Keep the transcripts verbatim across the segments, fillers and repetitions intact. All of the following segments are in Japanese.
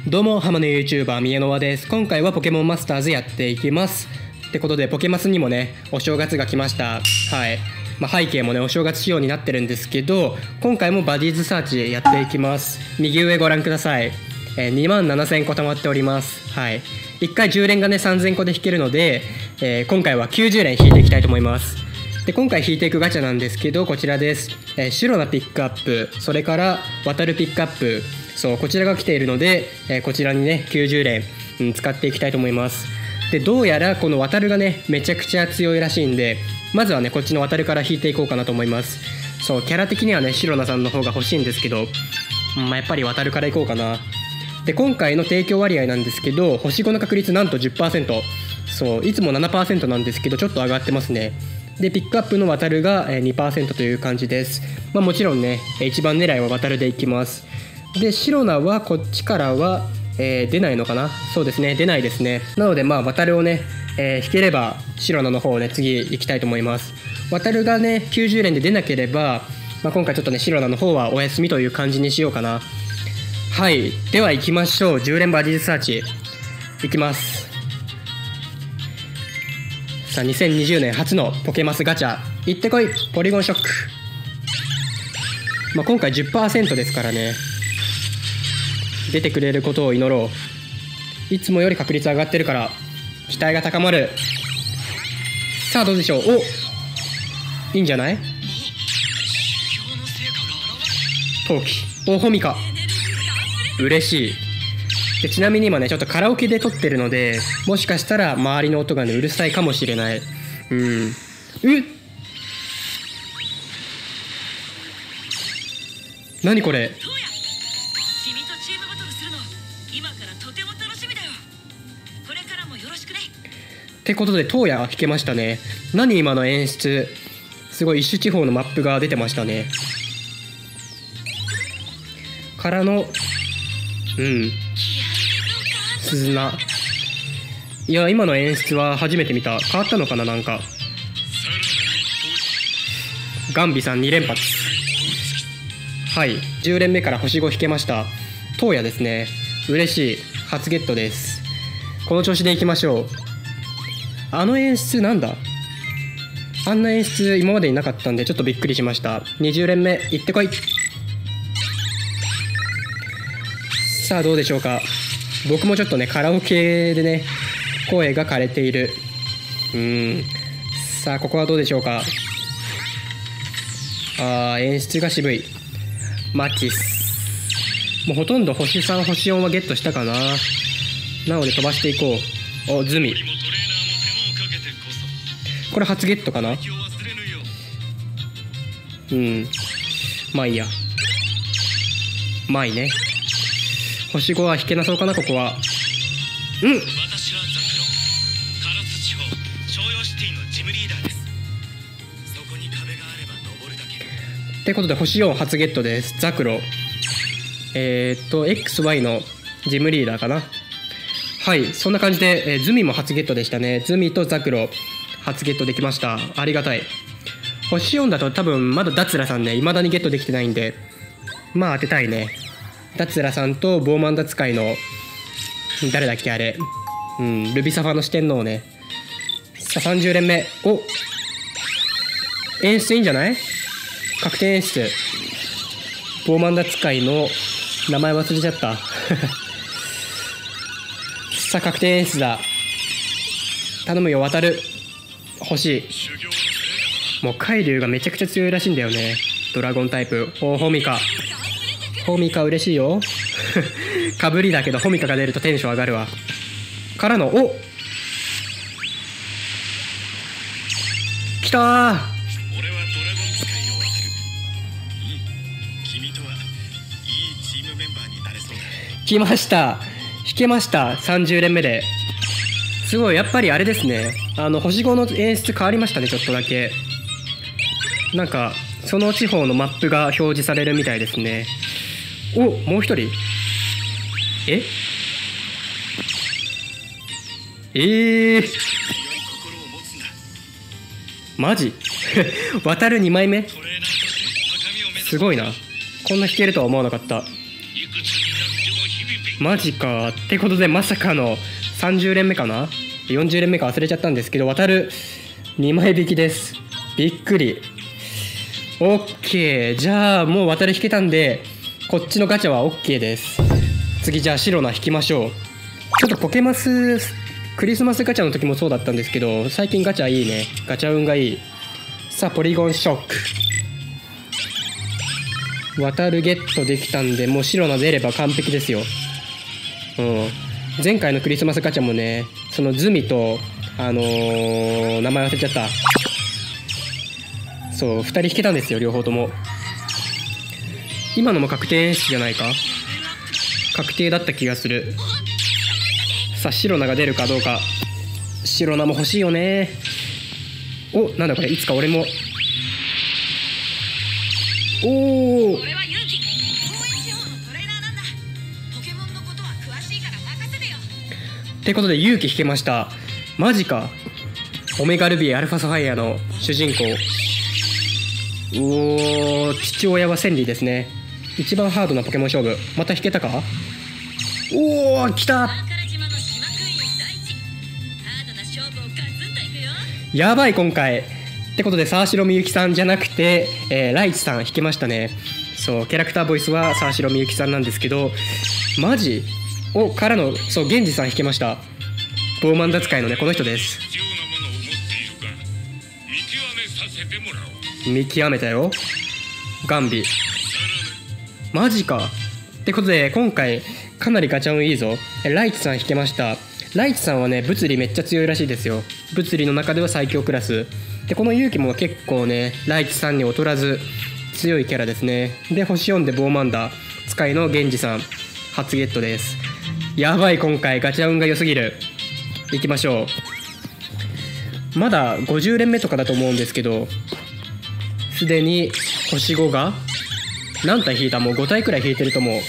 どうもハマの YouTuber 宮野輪です。今回はポケモンマスターズやっていきます。ってことでポケマスにもねお正月が来ました。はい、まあ、背景もねお正月仕様になってるんですけど、今回もバディーズサーチやっていきます。右上ご覧ください。えー、にまんななせんこ溜まっております。はい、いっかいじゅう連がねさんぜんこで引けるので、えー、今回はきゅうじゅう連引いていきたいと思います。で今回引いていくガチャなんですけど、こちらです。えー、シュロナピックアップ、それから渡るピックアップ、そうこちらが来ているので、えー、こちらにねきゅうじゅう連、うん、使っていきたいと思います。でどうやらこの渡るがねめちゃくちゃ強いらしいんで、まずはねこっちの渡るから引いていこうかなと思います。そうキャラ的にはねシロナさんの方が欲しいんですけど、うん、まあ、やっぱり渡るからいこうかな。で今回の提供割合なんですけど、星ごの確率なんと じゅっパーセント、 そういつも ななパーセント なんですけどちょっと上がってますね。でピックアップの渡るが にパーセント という感じです。まあ、もちろんね一番狙いは渡るでいきます。でシロナはこっちからは、えー、出ないのかな。そうですね出ないですね。なのでまあ渡るをね、えー、引ければシロナの方をね次行きたいと思います。渡るがねきゅうじゅう連で出なければ、まあ、今回ちょっとねシロナの方はお休みという感じにしようかな。はい、では行きましょう。じゅう連バディーズサーチいきます。さあにせんにじゅうねん初のポケマスガチャ行ってこい。ポリゴンショック、まあ、今回 じゅっパーセント ですからね出てくれることを祈ろう。いつもより確率上がってるから期待が高まる。さあどうでしょう。おいいんじゃない。陶器、おホミカ嬉しい。でちなみに今ねちょっとカラオケで撮ってるので、もしかしたら周りの音がねうるさいかもしれない。うんえ何これ。 君とチームバトルするの今からとても楽しみだよ。これからもよろしくね。 ってことでトーヤ引けましたね。何今の演出、すごい一種地方のマップが出てましたね。からのうん鈴菜、いや今の演出は初めて見た。変わったのかな。なんかガンビさんに連発。はい、じゅう連目から星ご引けました。トーヤですね。嬉しい、初ゲットです。この調子でいきましょう。あの演出なんだ。あんな演出今までになかったんでちょっとびっくりしました。にじゅう連目行ってこい。さあどうでしょうか。僕もちょっとねカラオケでね声が枯れている。うーんさあここはどうでしょうか。あー演出が渋い。マティス、もうほとんど星さん星よんはゲットしたかな。なので飛ばしていこう。おズミ、これ初ゲットかな。うんまあいいや。まあいいね。星ごは引けなそうかな。ここはうん私はザクロ、唐津地方商用シティのジムリーダーです。そこに壁があれば登るだけってことで星よん初ゲットです。ザクロ、えー、っと エックスワイ のジムリーダーかな。はいそんな感じで、えー、ズミも初ゲットでしたね。ズミとザクロ初ゲットできました。ありがたい。星よんだと多分まだダツラさんね未だにゲットできてないんで、まあ当てたいね。ダツラさんとボーマンダ使いの誰だっけあれ、うんルビサファの四天王ね。さあさんじゅう連目、お演出いいんじゃない。確定演出。ボーマンダ使いの名前忘れちゃったさあ確定演出だ。頼むよ渡る。欲しい。もう海竜がめちゃくちゃ強いらしいんだよね。ドラゴンタイプ。おホミカ、ホミカ嬉しいよかぶりだけどホミカが出るとテンション上がるわ。からのおきたー。俺はドラゴン使いの渡る。うん君とはいいチームメンバーになれそうだ。来ました、引けました。さんじゅう連目で。すごいやっぱりあれですね、あの星ごの演出変わりましたね。ちょっとだけなんかその地方のマップが表示されるみたいですね。おもう一人ええー、マジ渡るにまいめすごいな。こんな弾けるとは思わなかった。いくつになっても日々勉マジか。ってことでまさかのさんじゅう連目かな、よんじゅう連目か忘れちゃったんですけど、渡るにまい引きです。びっくり。オッケー。じゃあもう渡る引けたんで、こっちのガチャはオッケーです。次じゃあシロナ引きましょう。ちょっとポケマスクリスマスガチャの時もそうだったんですけど、最近ガチャいいね。ガチャ運がいい。さあポリゴンショック。渡るゲットできたんで、もうシロナ出れば完璧ですよ。うん、前回のクリスマスガチャもね、そのズミとあのー、名前忘れちゃった。そうふたり引けたんですよ、両方とも。今のも確定演出じゃないか、確定だった気がする。さあシロナが出るかどうか。シロナも欲しいよね。お、なんだこれ、いつか俺も。おお、ってことで勇気引けました。マジか。オメガルビーアルファサファイアの主人公。おお、父親はセンリーですね。一番ハードなポケモン勝負。また引けたか。おお、来た。やばい今回。ってことで沢城みゆきさんじゃなくて、えー、ライチさん引けましたね。そうキャラクターボイスは沢城みゆきさんなんですけど、マジおからの、そう源氏さん引けました。ボーマンダ使いのね、この人です。見極めたよガンビ。マジか。ってことで今回かなりガチャ運いいぞ。ライチさん引けました。ライチさんはね物理めっちゃ強いらしいですよ。物理の中では最強クラスで、この勇気も結構ねライチさんに劣らず強いキャラですね。で星よんでボーマンダ使いの源氏さん初ゲットです。やばい今回ガチャ運が良すぎる。いきましょう。まだごじゅう連目とかだと思うんですけど、すでに星ごが何体引いた、もうご体くらい引いてると思う。うん。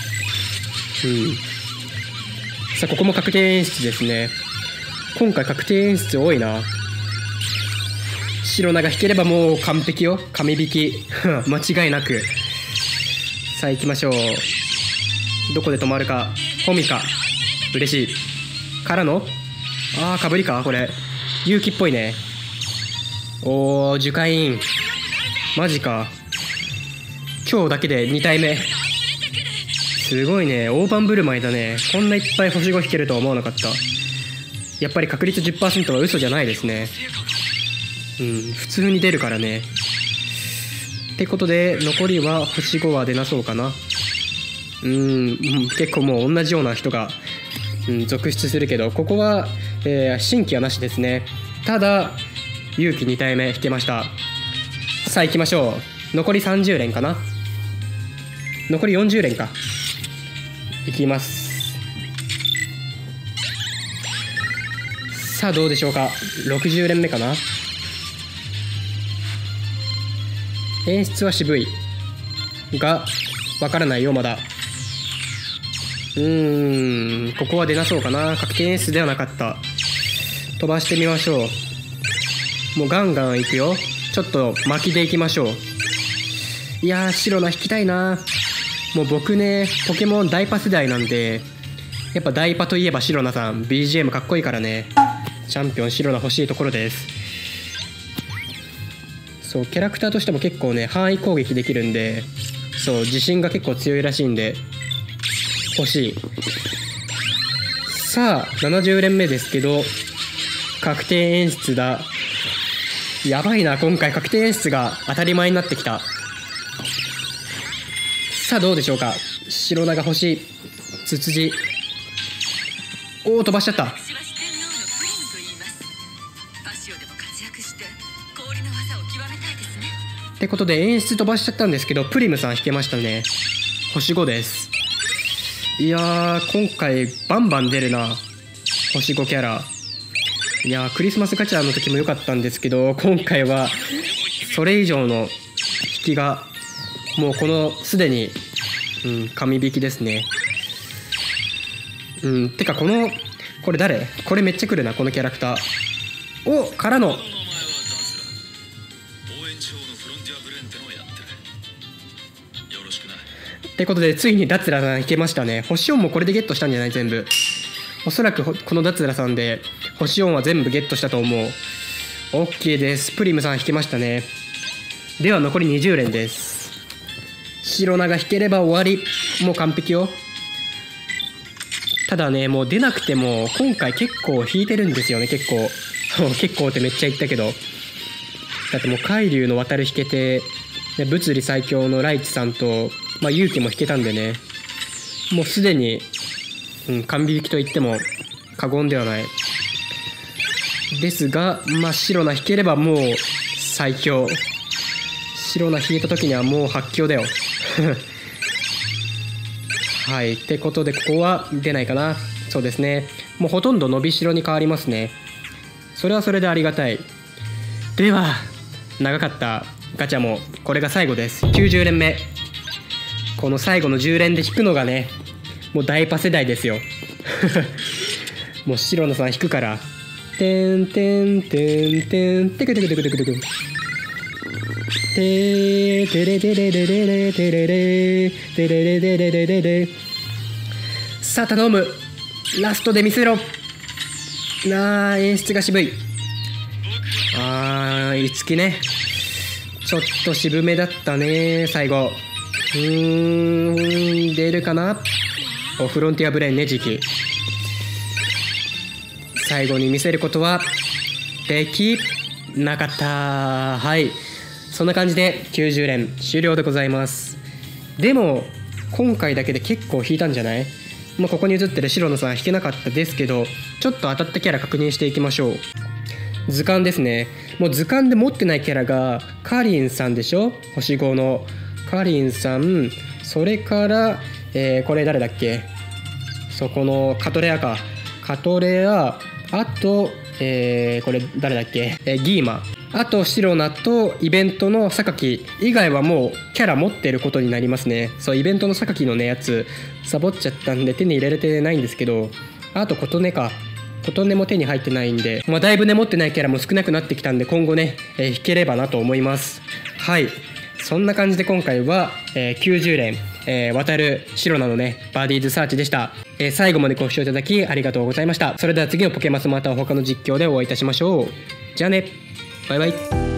さあここも確定演出ですね。今回確定演出多いな。白長引ければもう完璧よ。神引き間違いなく。さあ行きましょう。どこで止まるか。ホミか。嬉しいからの、あーかぶりかこれ。勇気っぽいね。おー樹海院マジか。今日だけでに体目。すごいね。大盤振る舞いだね。こんないっぱい星ご引けるとは思わなかった。やっぱり確率 じゅっパーセント は嘘じゃないですね。うん、普通に出るからね。ってことで残りは星ごは出なそうかな。うん、うん、結構もう同じような人が、うん、続出するけど、ここは、えー、新規はなしですね。ただ勇気に体目引けました。さあ行きましょう。残りさんじゅう連かな。残りよんじゅう連か。いきます。さあどうでしょうか。ろくじゅう連目かな。演出は渋いがわからないよまだ。うーん、ここは出なそうかな。確定演出ではなかった。飛ばしてみましょう。もうガンガンいくよ。ちょっと巻きでいきましょう。いやー白な引きたいな。もう僕ねポケモンダイパ世代なんで、やっぱダイパといえばシロナさん ビージーエム かっこいいからね。チャンピオンシロナ欲しいところです。そうキャラクターとしても結構ね範囲攻撃できるんで、そう自信が結構強いらしいんで欲しい。さあななじゅう連目ですけど確定演出だ。やばいな、今回確定演出が当たり前になってきた。さあどうでしょうか。白長欲しい。ツツジ。おお飛ばしちゃった。ってことで演出飛ばしちゃったんですけど、プリムさん引けましたね。星ごです。いやー今回バンバン出るな星ごキャラ。いやークリスマスガチャの時も良かったんですけど、今回はそれ以上の引きがもうこのすでに、うん、神引きですね。うんてかこのこれ誰、これめっちゃ来るなこのキャラクター。おからのっってことでついに脱ラさん引けましたね。星よんもこれでゲットしたんじゃない？全部。おそらくこの脱ラさんで星よんは全部ゲットしたと思う。 OK です。プリムさん引けましたね。では残りにじゅう連です。白名が引ければ終わり。もう完璧よ。ただね、もう出なくても今回結構引いてるんですよね。結構結構ってめっちゃ言ったけど、だってもう海竜の渡る引けて、ね、物理最強のライチさんと、まあ、勇気も引けたんでね、もうすでに、うん、完璧と言っても過言ではないですが、まあ、白名引ければもう最強。白名引いた時にはもう発狂だよはい、ってことでここは出ないかな。そうですね、もうほとんど伸びしろに変わりますね。それはそれでありがたい。では長かったガチャもこれが最後です。きゅうじゅう連目。この最後のじゅう連で引くのがね、もう大パ世代ですよもう白野さん引くから、てんてんてんてんてくてくてくてくてくてーてれれれれれれてれれてれれれれれれれ。さあ頼む、ラストで見せろ。なあ、演出が渋い。あー、いつきね、ちょっと渋めだったね最後。うーん、出るかな。おフロンティアブレーンね、時期最後に見せることはできなかった。はい、そんな感じできゅうじゅう連終了でございます。でも今回だけで結構引いたんじゃない？まあ、ここに映ってる白野さん引けなかったですけど、ちょっと当たったキャラ確認していきましょう。図鑑ですね。もう図鑑で持ってないキャラがカリンさんでしょ。星ごのカリンさん、それから、えー、これ誰だっけ、そこのカトレアか、カトレア、あと、えー、これ誰だっけ、えー、ギーマ、あと白名とイベントの榊以外はもうキャラ持ってることになりますね。そう、イベントの榊のねやつサボっちゃったんで手に入れれてないんですけど、あと琴音か、琴音も手に入ってないんで、まあ、だいぶね持ってないキャラも少なくなってきたんで、今後ね、えー、引ければなと思います。はい、そんな感じで今回は、えー、きゅうじゅう連、えー、渡る白名のねバーディーズサーチでした。えー、最後までご視聴いただきありがとうございました。それでは次のポケマスまた他の実況でお会いいたしましょう。じゃあね、バイバイ。